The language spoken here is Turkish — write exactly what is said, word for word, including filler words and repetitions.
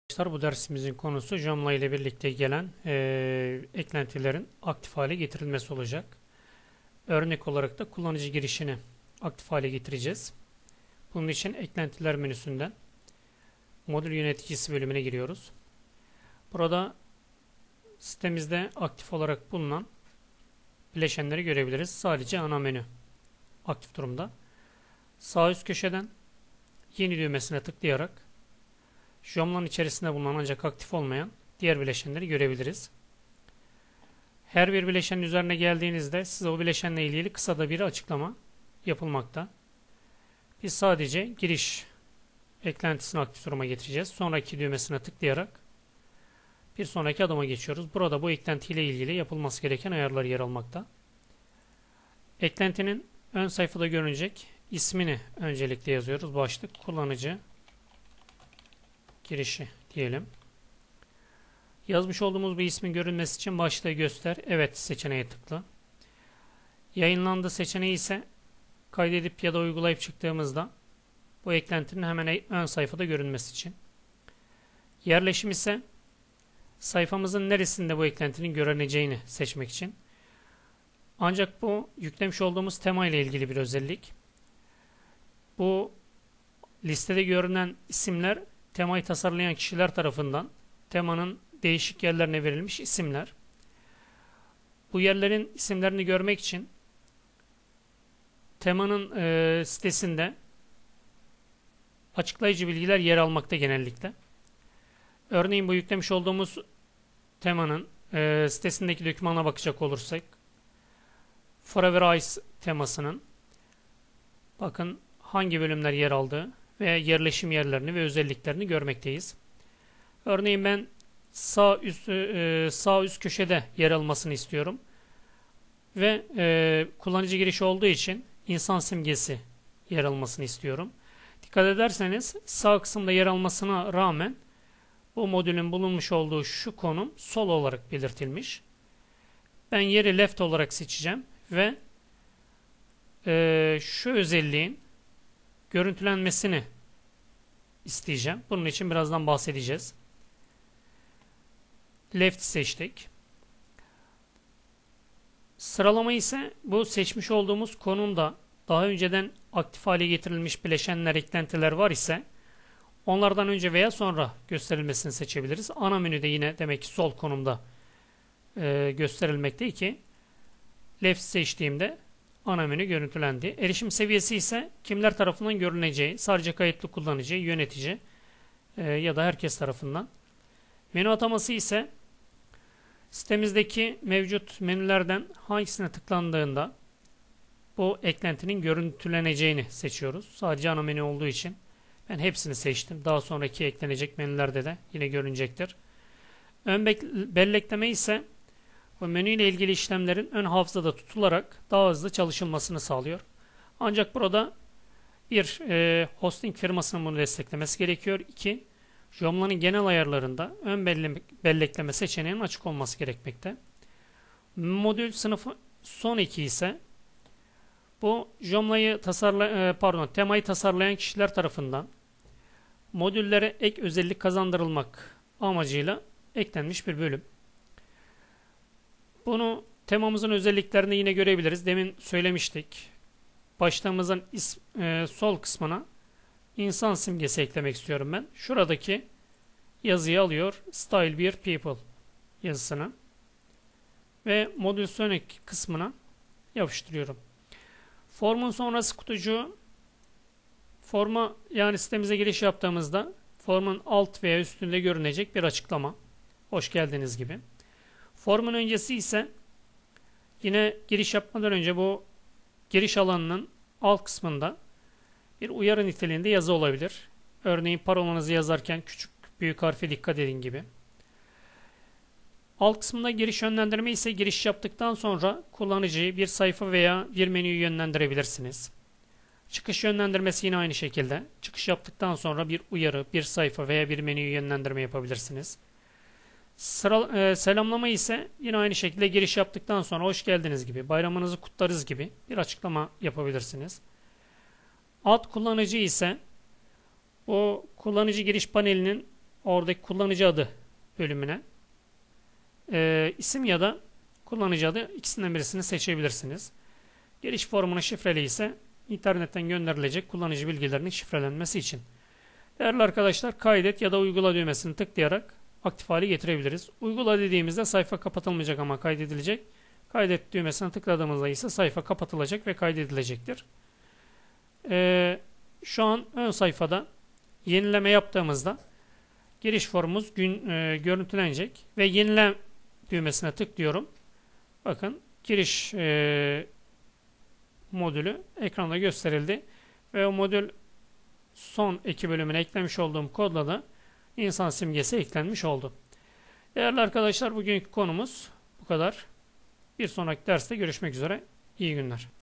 Arkadaşlar bu dersimizin konusu Joomla ile birlikte gelen eee, eklentilerin aktif hale getirilmesi olacak. Örnek olarak da kullanıcı girişini aktif hale getireceğiz. Bunun için eklentiler menüsünden modül yöneticisi bölümüne giriyoruz. Burada sitemizde aktif olarak bulunan bileşenleri görebiliriz. Sadece ana menü aktif durumda. Sağ üst köşeden yeni düğmesine tıklayarak Joomla'nın içerisinde bulunan ancak aktif olmayan diğer bileşenleri görebiliriz. Her bir bileşenin üzerine geldiğinizde size o bileşenle ilgili kısa da bir açıklama yapılmakta. Biz sadece giriş eklentisini aktif duruma getireceğiz. Sonraki düğmesine tıklayarak bir sonraki adıma geçiyoruz. Burada bu eklenti ile ilgili yapılması gereken ayarlar yer almakta. Eklentinin ön sayfada görünecek ismini öncelikle yazıyoruz. Başlık kullanıcı girişi diyelim. Yazmış olduğumuz bir ismin görünmesi için başlığı göster. Evet seçeneğe tıkla. Yayınlandı seçeneği ise kaydedip ya da uygulayıp çıktığımızda bu eklentinin hemen ön sayfada görünmesi için. Yerleşim ise sayfamızın neresinde bu eklentinin görüneceğini seçmek için. Ancak bu yüklemiş olduğumuz tema ile ilgili bir özellik. Bu listede görünen isimler temayı tasarlayan kişiler tarafından temanın değişik yerlerine verilmiş isimler. Bu yerlerin isimlerini görmek için temanın e, sitesinde açıklayıcı bilgiler yer almakta genellikle. Örneğin bu yüklemiş olduğumuz temanın e, sitesindeki dokümana bakacak olursak Forever Ice temasının bakın hangi bölümler yer aldığı ve yerleşim yerlerini ve özelliklerini görmekteyiz. Örneğin ben sağ üst, e, sağ üst köşede yer almasını istiyorum. Ve e, kullanıcı girişi olduğu için insan simgesi yer almasını istiyorum. Dikkat ederseniz sağ kısımda yer almasına rağmen bu modülün bulunmuş olduğu şu konum sol olarak belirtilmiş. Ben yeri left olarak seçeceğim ve e, şu özelliğin görüntülenmesini isteyeceğim. Bunun için birazdan bahsedeceğiz. Left seçtik. Sıralama ise bu seçmiş olduğumuz konumda daha önceden aktif hale getirilmiş bileşenler, eklentiler var ise onlardan önce veya sonra gösterilmesini seçebiliriz. Ana menüde yine demek ki sol konumda e, gösterilmekte ki left seçtiğimde ana menü görüntülendi. Erişim seviyesi ise kimler tarafından görüneceği, sadece kayıtlı kullanıcı, yönetici e, ya da herkes tarafından. Menü ataması ise sitemizdeki mevcut menülerden hangisine tıklandığında bu eklentinin görüntüleneceğini seçiyoruz. Sadece ana menü olduğu için ben hepsini seçtim. Daha sonraki eklenecek menülerde de yine görünecektir. Ön bellekleme ise bu menü ile ilgili işlemlerin ön hafızada tutularak daha hızlı çalışılmasını sağlıyor. Ancak burada bir e, hosting firmasının bunu desteklemesi gerekiyor. İki, Joomla'nın genel ayarlarında ön bellekleme seçeneğinin açık olması gerekmekte. Modül sınıfı son iki ise bu Joomla'yı tasarla pardon temayı tasarlayan kişiler tarafından modüllere ek özellik kazandırılmak amacıyla eklenmiş bir bölüm. Bunu temamızın özelliklerini yine görebiliriz. Demin söylemiştik. Başlığımızın is, e, sol kısmına insan simgesi eklemek istiyorum ben. Şuradaki yazıyı alıyor. Style bir people yazısını. Ve modül sonraki kısmına yapıştırıyorum. Formun sonrası kutucuğu forma yani sitemize giriş yaptığımızda formun alt veya üstünde görünecek bir açıklama. Hoş geldiniz gibi. Formun öncesi ise yine giriş yapmadan önce bu giriş alanının alt kısmında bir uyarı niteliğinde yazı olabilir. Örneğin parolanızı yazarken küçük büyük harfe dikkat edin gibi. Alt kısmında giriş yönlendirme ise giriş yaptıktan sonra kullanıcıyı bir sayfa veya bir menüyü yönlendirebilirsiniz. Çıkış yönlendirmesi yine aynı şekilde. Çıkış yaptıktan sonra bir uyarı, bir sayfa veya bir menüyü yönlendirme yapabilirsiniz. Sıra, e, selamlama ise yine aynı şekilde giriş yaptıktan sonra hoş geldiniz gibi, bayramınızı kutlarız gibi bir açıklama yapabilirsiniz. Alt kullanıcı ise o kullanıcı giriş panelinin oradaki kullanıcı adı bölümüne e, isim ya da kullanıcı adı ikisinden birisini seçebilirsiniz. Giriş formunu şifreli ise internetten gönderilecek kullanıcı bilgilerinin şifrelenmesi için. Değerli arkadaşlar, kaydet ya da uygula düğmesini tıklayarak aktif hale getirebiliriz. Uygula dediğimizde sayfa kapatılmayacak ama kaydedilecek. Kaydet düğmesine tıkladığımızda ise sayfa kapatılacak ve kaydedilecektir. Ee, şu an ön sayfada yenileme yaptığımızda giriş formumuz gün, e, görüntülenecek ve yenile düğmesine tıklıyorum. Bakın giriş e, modülü ekranda gösterildi ve o modül son eki bölümüne eklemiş olduğum kodla da insan simgesi eklenmiş oldu. Değerli arkadaşlar, bugünkü konumuz bu kadar. Bir sonraki derste görüşmek üzere. İyi günler.